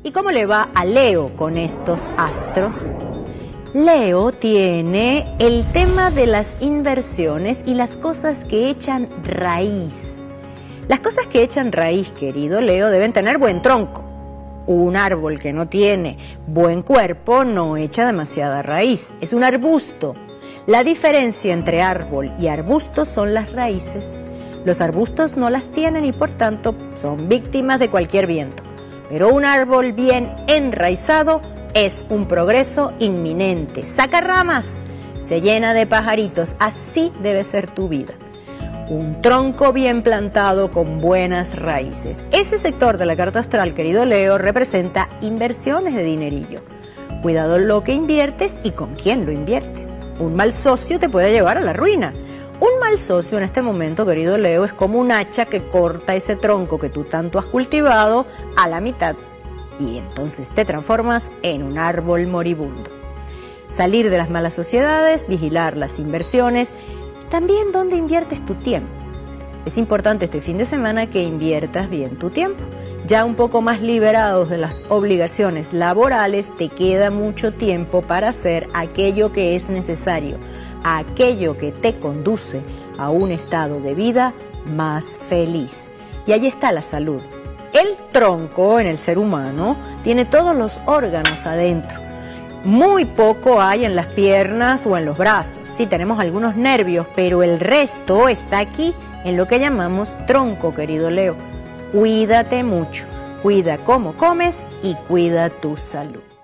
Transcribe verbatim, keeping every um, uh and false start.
¿Y cómo le va a Leo con estos astros? Leo tiene el tema de las inversiones y las cosas que echan raíz. Las cosas que echan raíz, querido Leo, deben tener buen tronco. Un árbol que no tiene buen cuerpo no echa demasiada raíz, es un arbusto. La diferencia entre árbol y arbusto son las raíces. Los arbustos no las tienen y por tanto son víctimas de cualquier viento. Pero un árbol bien enraizado es un progreso inminente. Saca ramas, se llena de pajaritos, así debe ser tu vida. Un tronco bien plantado con buenas raíces. Ese sector de la carta astral, querido Leo, representa inversiones de dinerillo. Cuidado lo que inviertes y con quién lo inviertes. Un mal socio te puede llevar a la ruina. Un mal socio en este momento, querido Leo, es como un hacha que corta ese tronco que tú tanto has cultivado a la mitad y entonces te transformas en un árbol moribundo. Salir de las malas sociedades, vigilar las inversiones, también dónde inviertes tu tiempo. Es importante este fin de semana que inviertas bien tu tiempo. Ya un poco más liberados de las obligaciones laborales, te queda mucho tiempo para hacer aquello que es necesario, aquello que te conduce a un estado de vida más feliz. Y ahí está la salud. El tronco en el ser humano tiene todos los órganos adentro. Muy poco hay en las piernas o en los brazos. Sí, tenemos algunos nervios, pero el resto está aquí en lo que llamamos tronco, querido Leo. Cuídate mucho, cuida cómo comes y cuida tu salud.